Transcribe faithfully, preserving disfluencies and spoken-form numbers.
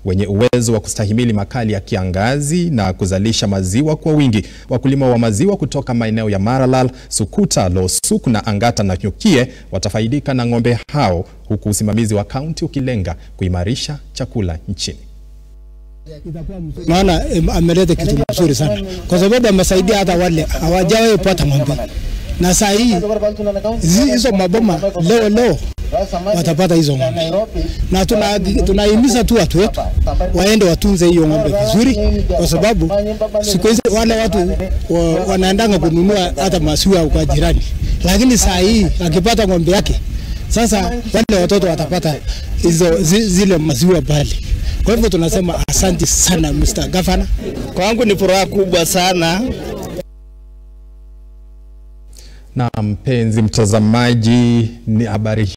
wenye uwezo wa kustahimili makali ya kiangazi na kuzalisha maziwa kwa wingi. Wakulima wa maziwa kutoka maeneo ya Maralal, Sukuta, Losuk na Angata na Nyukie watafaidika na ng'ombe hao, huku usimamizi wa kaunti ukilenga kuimarisha chakula nchini. Maana ameleta kitu mzuri sana kwa sababu amesaidia hata wale hawajawahi pata ng'ombe, na saa hii hizo maboma leo leo watapata hizo ng'ombe, na tunahimiza tu watu wetu waende watunze hiyo ng'ombe vizuri, kwa sababu siku hizi wale watu wanaendanga kununua hata maziwa kwa jirani, lakini saa hii akipata ng'ombe yake sasa wale watoto watapata hizo zile maziwa bali. Kwa hivyo tunasema asante sana Mister Governor. Kwangu ni furaha kubwa sana. Na mpenzi mtazamaji, ni habari